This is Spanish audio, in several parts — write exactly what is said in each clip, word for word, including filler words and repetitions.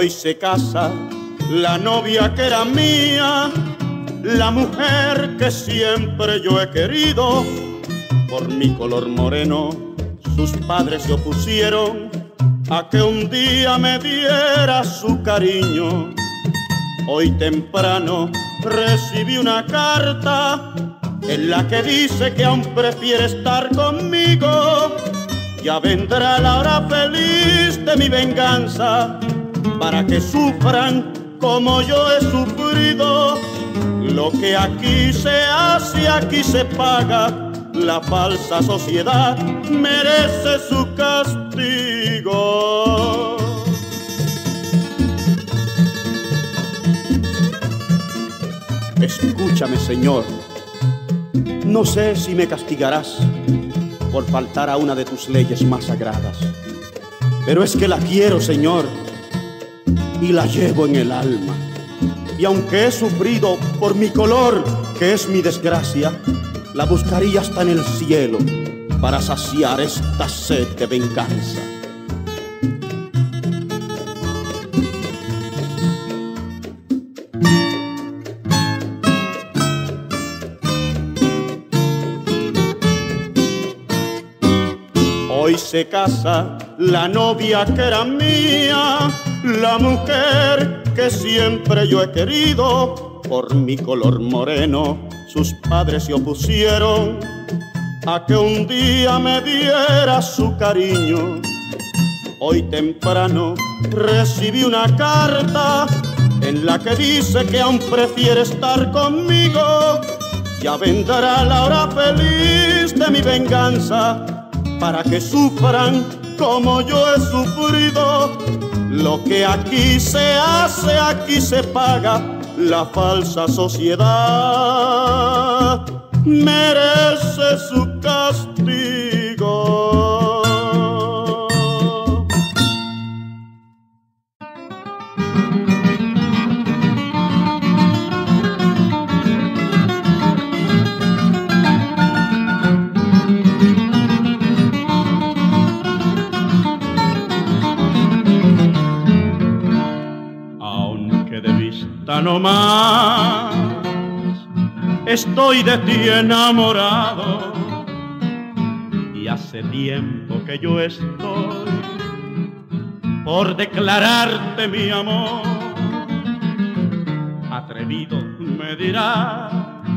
Hoy se casa la novia que era mía, la mujer que siempre yo he querido. Por mi color moreno sus padres se opusieron a que un día me diera su cariño. Hoy temprano recibí una carta en la que dice que aún prefiere estar conmigo. Ya vendrá la hora feliz de mi venganza, para que sufran como yo he sufrido. Lo que aquí se hace, aquí se paga. La falsa sociedad merece su castigo. Escúchame, Señor. No sé si me castigarás por faltar a una de tus leyes más sagradas, pero es que la quiero, Señor, y la llevo en el alma. Y aunque he sufrido por mi color, que es mi desgracia, la buscaría hasta en el cielo para saciar esta sed de venganza. Hoy se casa la novia que era mía, la mujer que siempre yo he querido. Por mi color moreno sus padres se opusieron a que un día me diera su cariño. Hoy temprano recibí una carta en la que dice que aún prefiere estar conmigo. Ya vendrá la hora feliz de mi venganza, para que sufran como yo he sufrido. Lo que aquí se hace, aquí se paga. La falsa sociedad merece su castigo. No más, estoy de ti enamorado, y hace tiempo que yo estoy por declararte mi amor. Atrevido me dirás,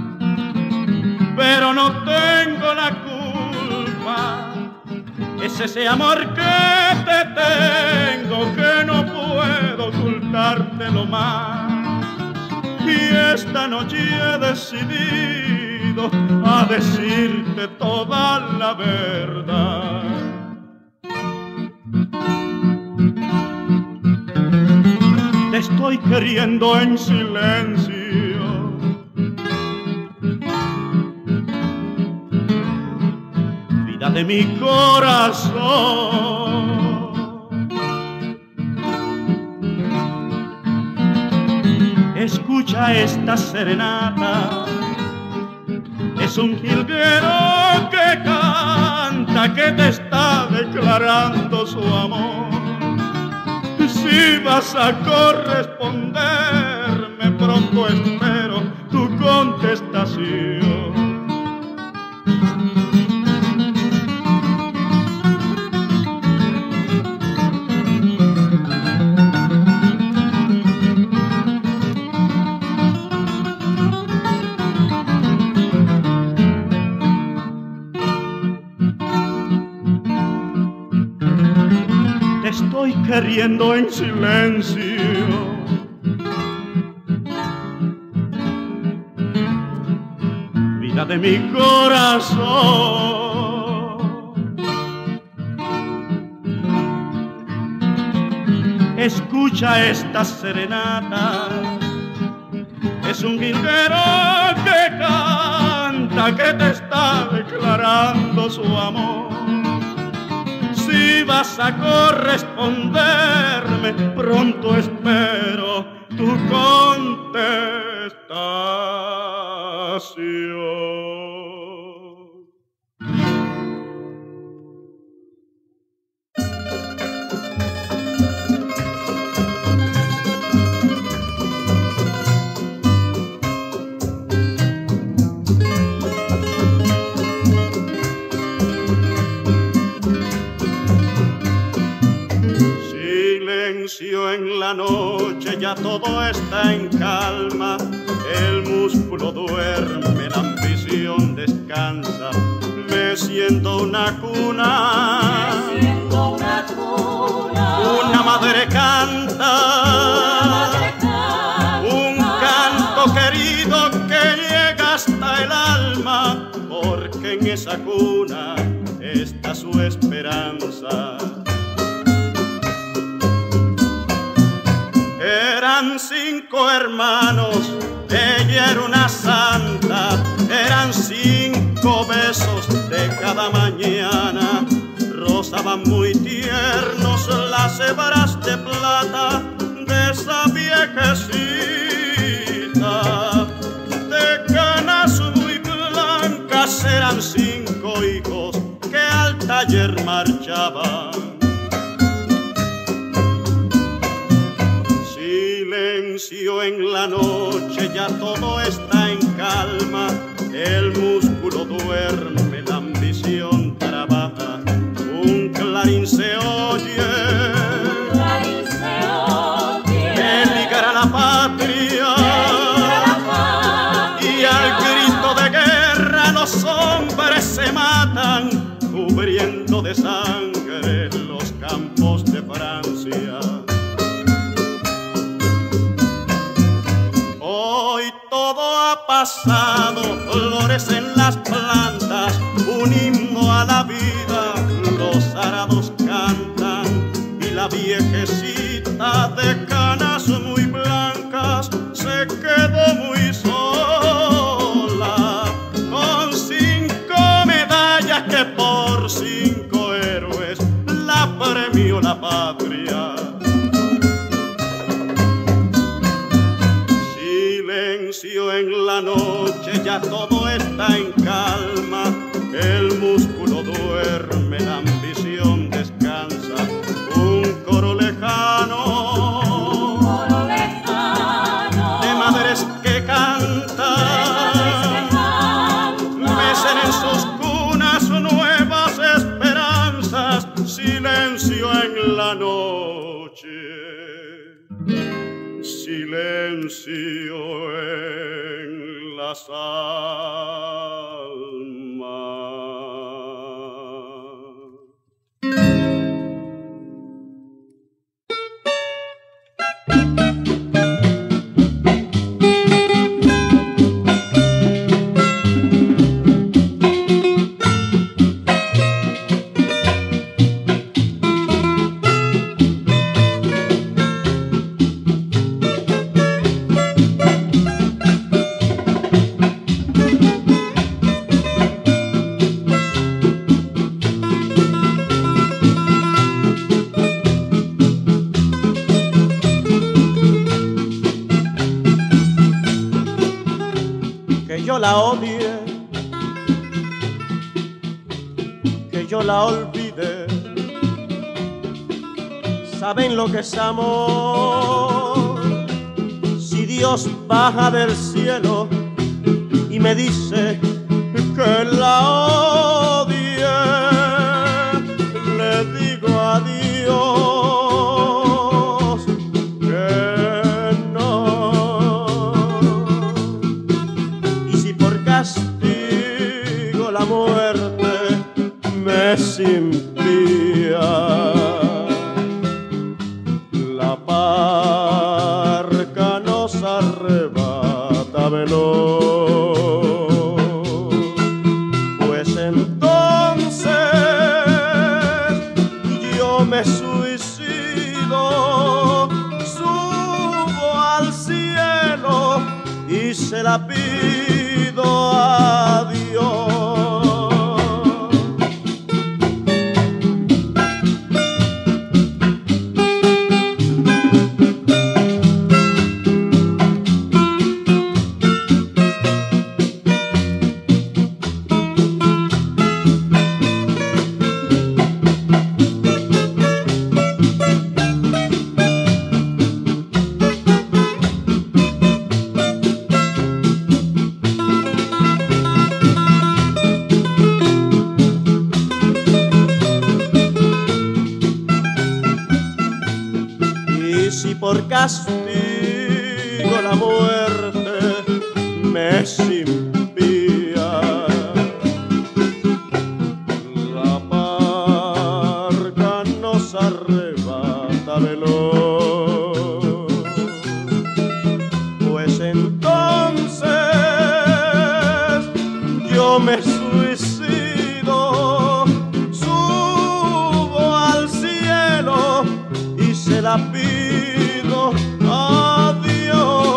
pero no tengo la culpa. Es ese amor que te tengo, que no puedo ocultártelo más. Y esta noche he decidido a decirte toda la verdad. Te estoy queriendo en silencio, vida de mi corazón. Escucha esta serenata, es un jilguero que canta, que te está declarando su amor. Si vas a corresponderme, pronto espero tu contestación. Estoy queriendo en silencio, vida de mi corazón. Escucha esta serenata, es un jilguero que canta, que te está declarando su amor. Si vas a corresponderme, pronto espero tu contestación. Silencio en la noche, ya todo está en calma. El músculo duerme, la ambición descansa. Me siento una cuna, me siento una cuna. Una madre canta, una madre canta. Un canto querido que llega hasta el alma, porque en esa cuna está su esperanza. Eran cinco hermanos, ella era una santa. Eran cinco besos de cada mañana. Rozaban muy tiernos las hebras de plata de esa viejecita. De canas muy blancas eran cinco hijos que al taller marchaban. Silencio en la noche, ya todo está en calma. El músculo duerme, la ambición trabaja. Un clarín se oye, un clarín se oye, que ligará la patria, y al grito de guerra los hombres se matan, cubriendo de sangre los campos de Francia. Todo ha pasado, flores en las plantas, un himno a la vida, los arados cantan, y la viejecita de canas muy blancas se quedó muy sola, con cinco medallas que por cinco héroes la premió la patria. Silencio en la noche, ya todo está en calma. El músculo duerme, la ambición descansa. Un coro lejano, un coro lejano de madres que cantan, mecen en sus cunas nuevas esperanzas. Silencio en la noche, silencio en las almas. yo la odie, que yo la olvide. ¿Saben lo que es amor? Si Dios baja del cielo y me dice que la odie, le digo adiós, que no. Y si por castigo la muerte me es impía, la parca nos arrebata veloz, pues entonces yo me suicido, subo al cielo y se la pido a Dios. por castigo la muerte me es impía. La parca nos arrebata veloz, pues entonces yo me suicido, subo al cielo y se la pido a Dios.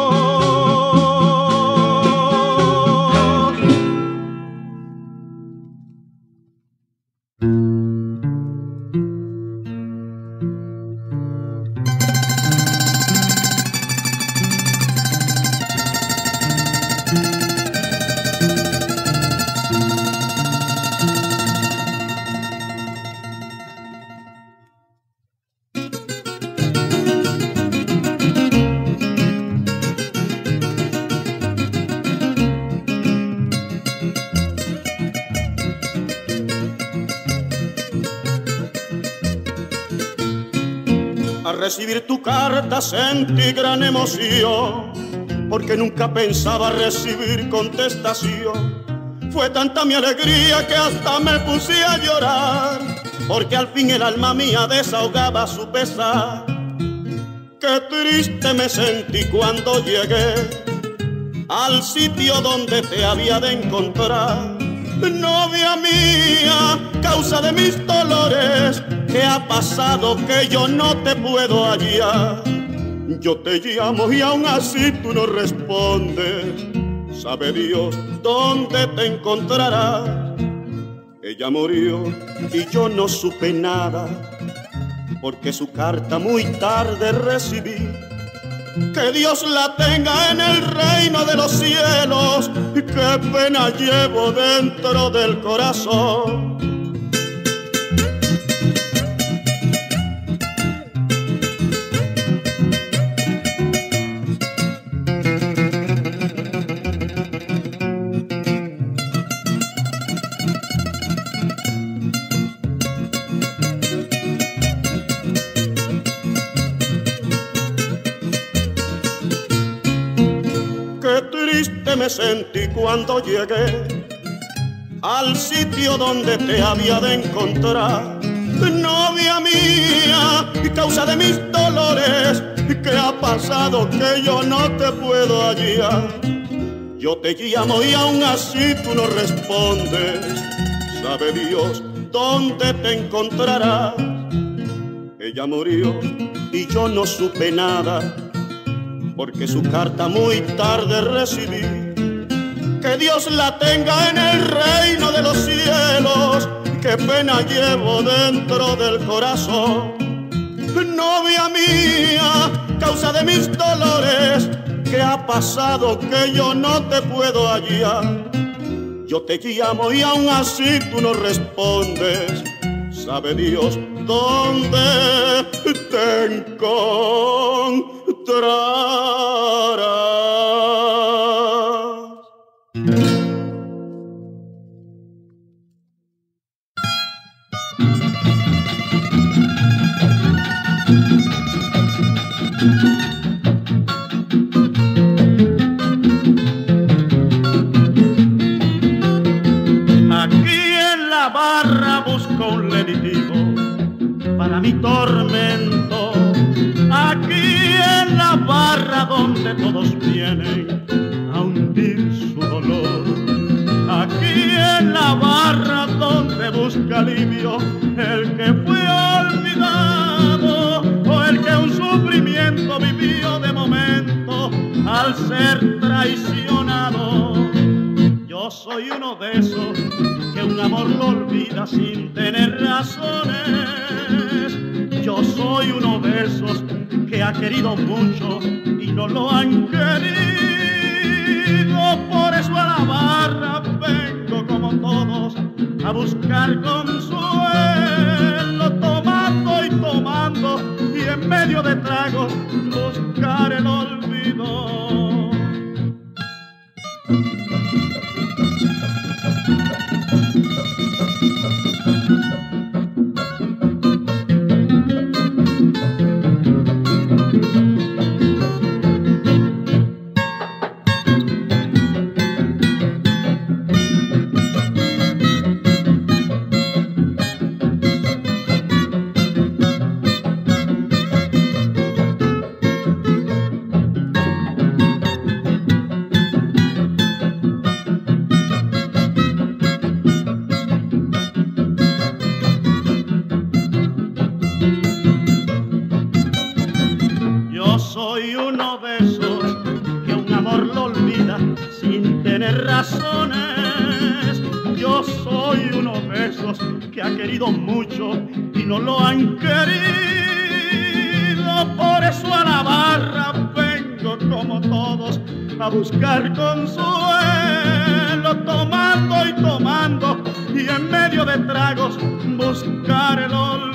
Al recibir tu carta sentí gran emoción, porque nunca pensaba recibir contestación. Fue tanta mi alegría que hasta me puse a llorar, porque al fin el alma mía desahogaba su pesar. Qué triste me sentí cuando llegué al sitio donde te había de encontrar. Novia mía, causa de mis dolores, ¿qué ha pasado que yo no te puedo hallar? Yo te llamo y aún así tú no respondes. Sabe Dios dónde te encontrarás. Ella murió y yo no supe nada, porque su carta muy tarde recibí. Que Dios la tenga en el reino de los cielos, y qué pena llevo dentro del corazón. Me sentí cuando llegué al sitio donde te había de encontrar. Novia mía, causa de mis dolores, ¿qué ha pasado que yo no te puedo hallar? Yo te llamo y aún así tú no respondes. Sabe Dios dónde te encontrarás. Ella murió y yo no supe nada, porque su carta muy tarde recibí. Que Dios la tenga en el reino de los cielos, qué pena llevo dentro del corazón. Novia mía, causa de mis dolores, ¿qué ha pasado que yo no te puedo hallar? Yo te llamo y aún así tú no respondes. Sabe Dios dónde te encontrarás. Para mi tormento, aquí en la barra donde todos vienen a hundir su dolor, aquí en la barra donde busca alivio el que fue olvidado o el que un sufrimiento vivió de momento al ser traicionado. Yo soy uno de esos que un amor lo olvida sin tener razones. Yo soy uno de esos que ha querido mucho y no lo han querido. Por eso a la barra vengo como todos a buscar consuelo, tomando y tomando y en medio de tragos buscar el olvido. soy uno de esos que un amor lo olvida sin tener razones. Yo soy uno de esos que ha querido mucho y no lo han querido. Por eso a la barra vengo como todos a buscar consuelo, tomando y tomando y en medio de tragos buscar el olvido.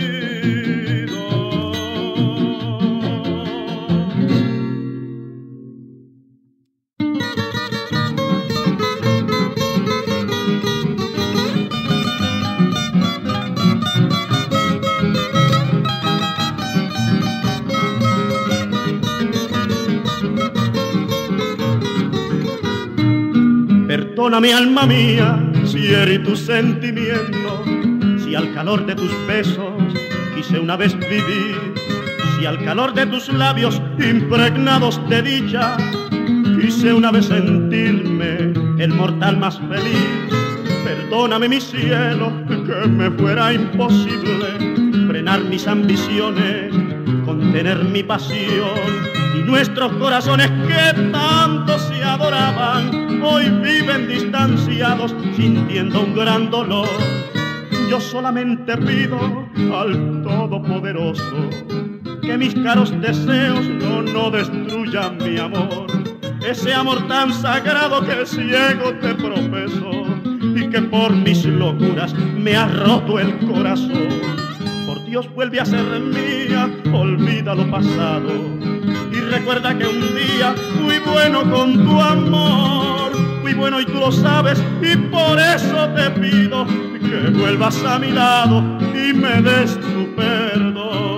Perdóname, alma mía, si herí tu sentimiento, si al calor de tus besos quise una vez vivir, si al calor de tus labios impregnados de dicha quise una vez sentirme el mortal más feliz. Perdóname, mi cielo, que me fuera imposible frenar mis ambiciones, contener mi pasión, y nuestros corazones que tanto se adoraban hoy viven distanciados sintiendo un gran dolor. Yo solamente pido al Todopoderoso que mis caros deseos no, no destruyan mi amor, ese amor tan sagrado que ciego te profeso y que por mis locuras me ha roto el corazón. Por Dios, vuelve a ser mía, olvida lo pasado y recuerda que un día fui bueno con tu amor, fui bueno y tú lo sabes, y por eso te pido que vuelvas a mi lado y me des tu perdón.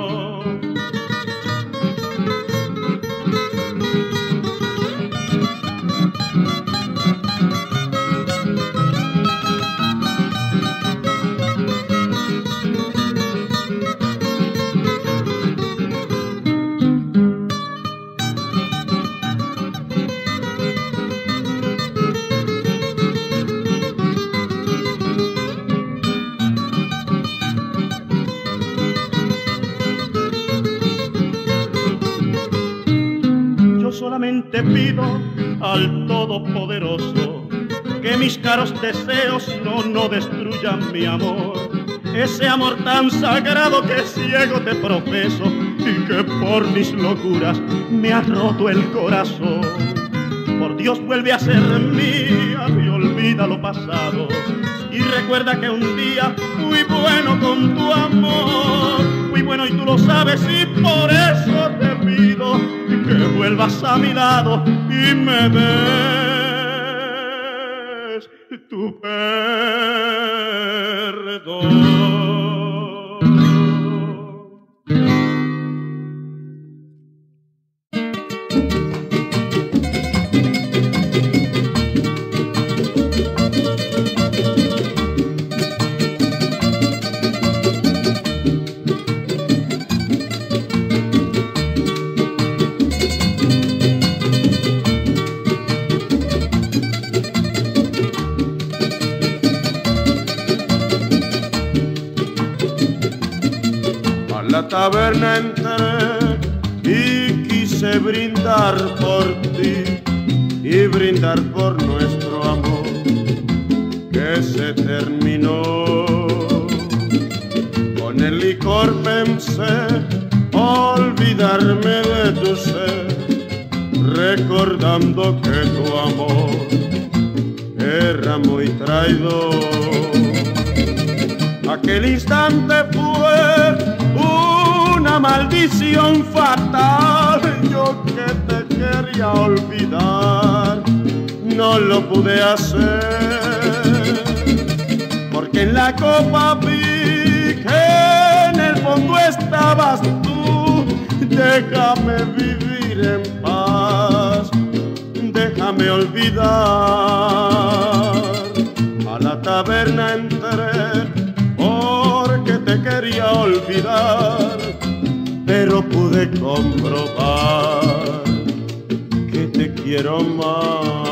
Solamente pido al Todopoderoso que mis caros deseos no, no destruyan mi amor, ese amor tan sagrado que ciego te profeso y que por mis locuras me ha roto el corazón. Por Dios, vuelve a ser mía y olvida lo pasado y recuerda que un día fui bueno con tu amor, fui bueno y tú lo sabes, y por eso te pido que vuelvas a mi lado y me des tu perdón. La taberna entré y quise brindar por ti y brindar por nuestro amor que se terminó. Con el licor pensé olvidarme de tu ser, recordando que tu amor era muy traidor. Aquel instante fue una maldición fatal, yo que te quería olvidar, no lo pude hacer, porque en la copa vi que en el fondo estabas tú. Déjame vivir en paz, déjame olvidar. A la taberna entré porque te quería olvidar, pero pude comprobar que te quiero más.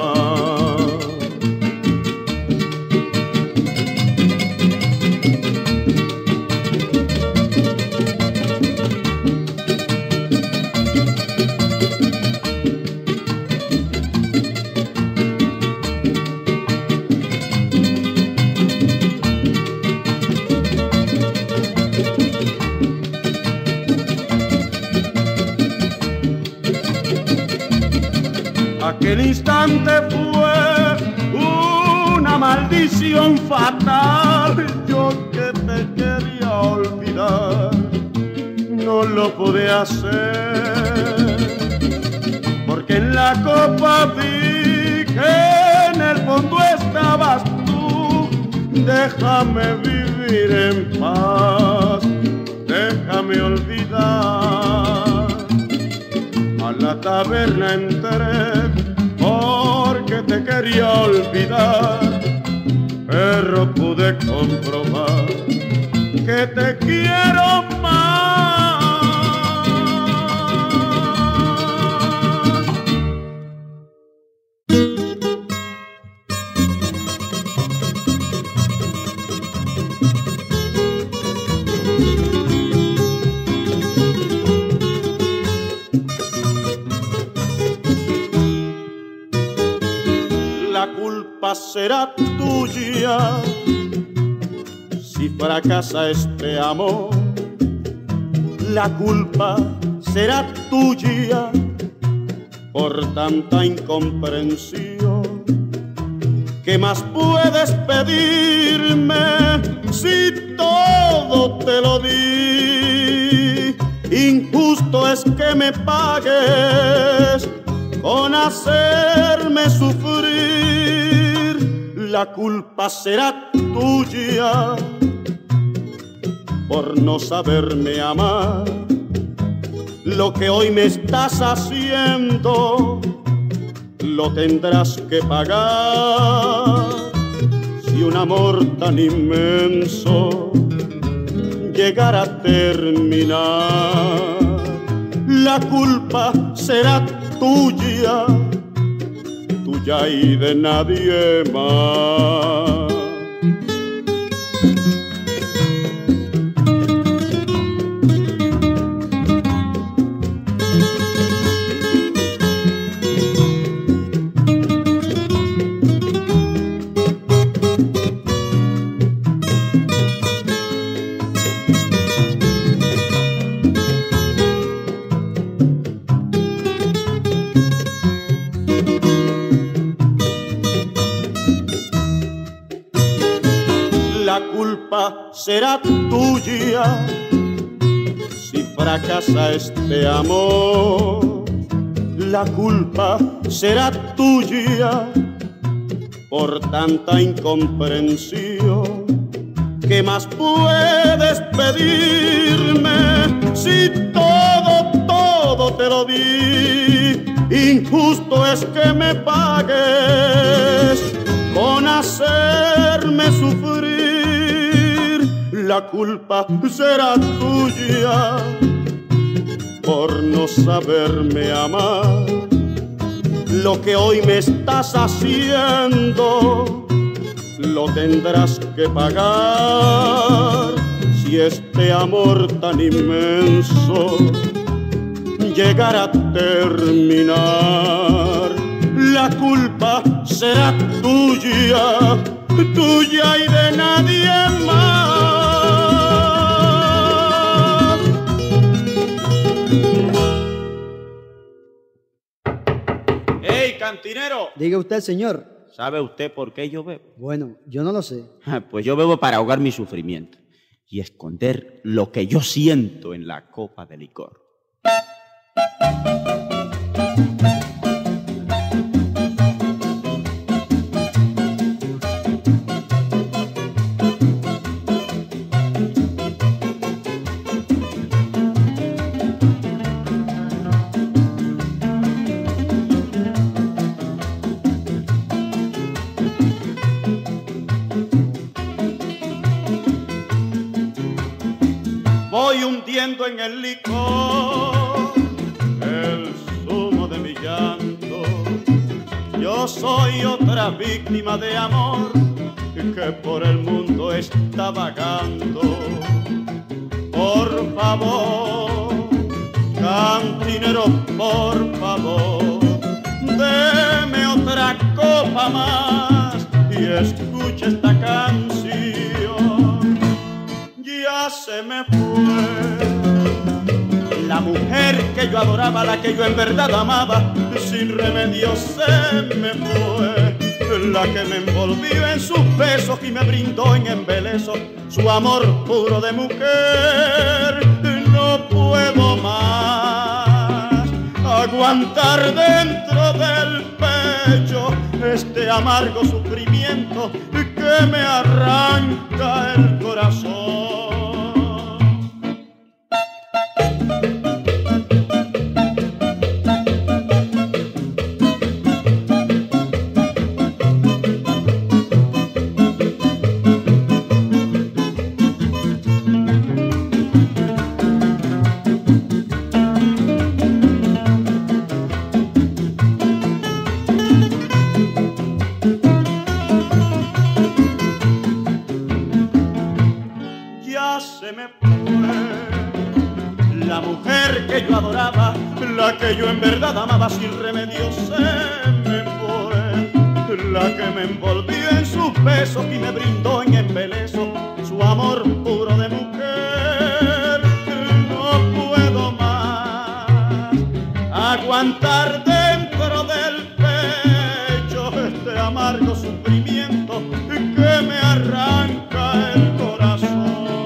aquel instante fue una maldición fatal. Yo que te quería olvidar, no lo pude hacer, porque en la copa vi que en el fondo estabas tú. Déjame vivir en paz, déjame olvidar. A la taberna entré porque te quería olvidar, pero pude comprobar que te quiero más. La culpa será tuya si fracasa este amor. La culpa será tuya por tanta incomprensión. ¿Qué más puedes pedirme si todo te lo di? Injusto es que me pagues con hacerme sufrir. La culpa será tuya por no saberme amar. Lo que hoy me estás haciendo lo tendrás que pagar. Si un amor tan inmenso llegara a terminar, la culpa será tuya, tuya y de nadie más. La culpa será tuya si fracasa este amor. La culpa será tuya por tanta incomprensión. ¿Qué más puedes pedirme si todo, todo te lo di? Injusto es que me pagues con hacerme sufrir. La culpa será tuya por no saberme amar. Lo que hoy me estás haciendo lo tendrás que pagar. Si este amor tan inmenso llegara a terminar, la culpa será tuya, tuya y de nadie más. ¡Ey, cantinero! Diga usted, señor. ¿Sabe usted por qué yo bebo? Bueno, yo no lo sé. Pues yo bebo para ahogar mi sufrimiento y esconder lo que yo siento en la copa de licor. Voy hundiendo en el licor el zumo de mi llanto. Yo soy otra víctima de amor que por el mundo está vagando. Por favor, cantinero, por favor, deme otra copa más y escuche esta canción. Ya se me fue la mujer que que yo adoraba, la que yo en verdad amaba, sin remedio se me fue. La que me envolvió en sus besos y me brindó en embeleso su amor puro de mujer. No puedo más aguantar dentro del pecho este amargo sufrimiento que me arranca el corazón. La que yo en verdad amaba sin remedio se me fue. La que me envolvió en sus besos y me brindó en embeleso su amor puro de mujer. No puedo más aguantar dentro del pecho este amargo sufrimiento que me arranca el corazón.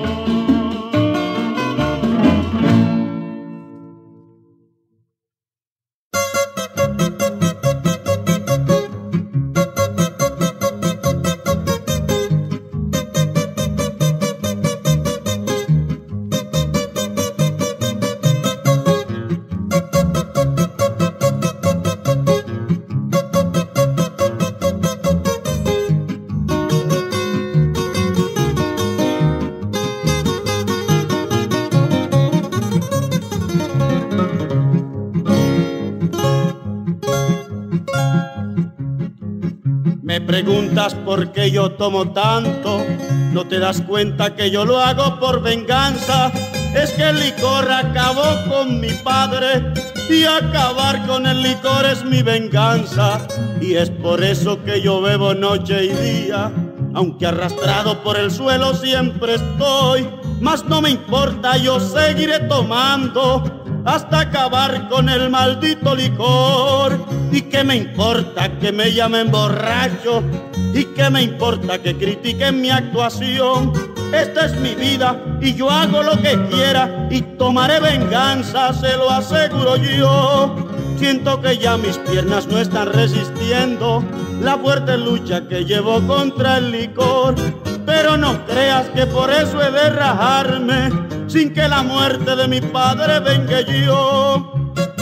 Preguntas por qué yo tomo tanto, no te das cuenta que yo lo hago por venganza. Es que el licor acabó con mi padre y acabar con el licor es mi venganza. Y es por eso que yo bebo noche y día, aunque arrastrado por el suelo siempre estoy. Mas no me importa, yo seguiré tomando hasta acabar con el maldito licor. ¿Y qué me importa que me llamen borracho? ¿Y qué me importa que critiquen mi actuación? Esta es mi vida y yo hago lo que quiera y tomaré venganza, se lo aseguro yo. Siento que ya mis piernas no están resistiendo la fuerte lucha que llevo contra el licor. Pero no creas que por eso he de rajarme sin que la muerte de mi padre venga yo.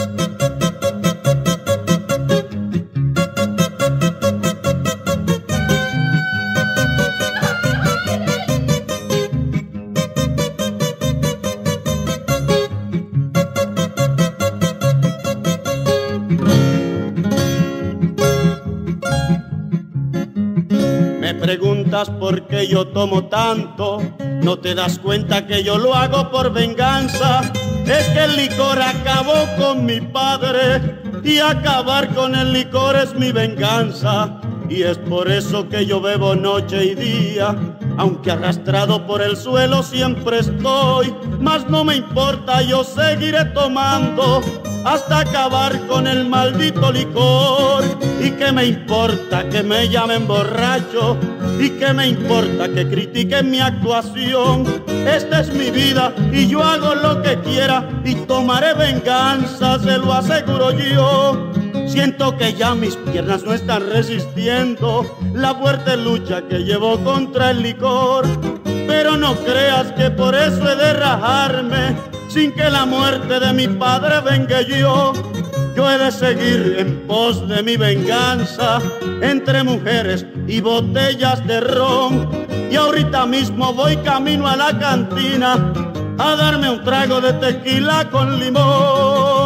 Preguntas por qué yo tomo tanto, no te das cuenta que yo lo hago por venganza. Es que el licor acabó con mi padre y acabar con el licor es mi venganza. Y es por eso que yo bebo noche y día, aunque arrastrado por el suelo siempre estoy. Mas no me importa, yo seguiré tomando hasta acabar con el maldito licor. ¿Y qué me importa que me llamen borracho? ¿Y qué me importa que critiquen mi actuación? Esta es mi vida y yo hago lo que quiera y tomaré venganza, se lo aseguro yo. Siento que ya mis piernas no están resistiendo la fuerte lucha que llevo contra el licor. Pero no creas que por eso he de rajarme sin que la muerte de mi padre venga yo. Yo he de seguir en pos de mi venganza entre mujeres y botellas de ron. Y ahorita mismo voy camino a la cantina a darme un trago de tequila con limón.